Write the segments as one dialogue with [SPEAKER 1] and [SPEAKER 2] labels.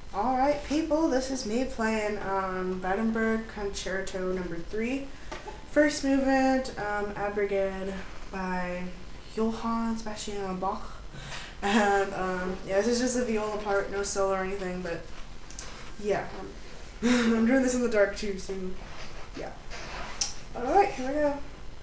[SPEAKER 1] Alright people, this is me playing BrandenBurg Concerto No. 3. First movement, Abrigade by J.S.Bach. And yeah, this is just a viola part, no solo or anything, but yeah. I'm doing this in the dark too, so yeah. Alright, here we go.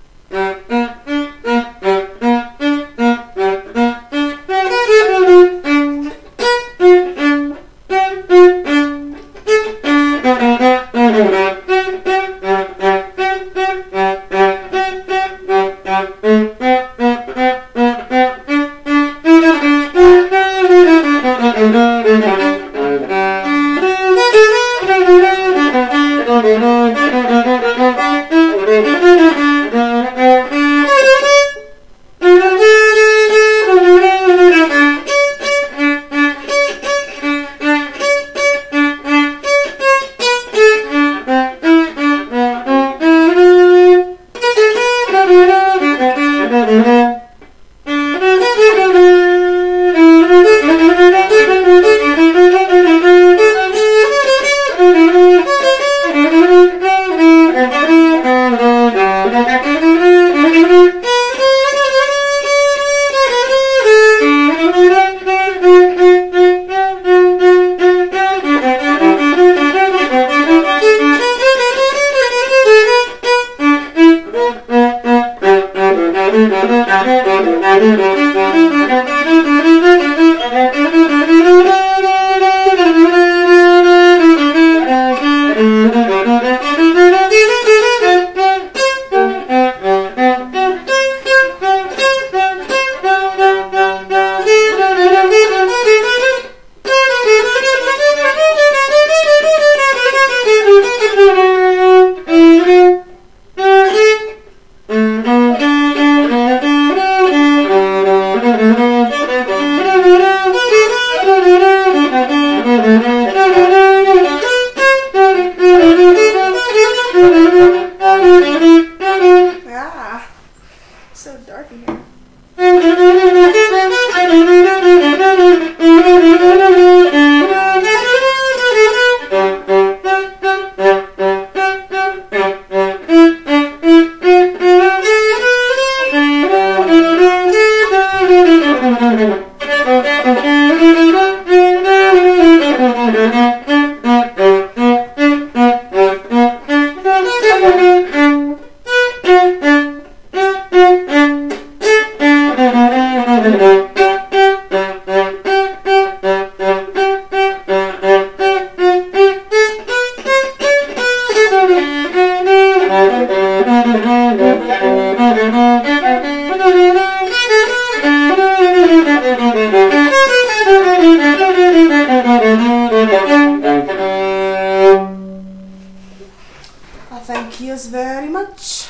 [SPEAKER 1] So dark in here. Thank you very much.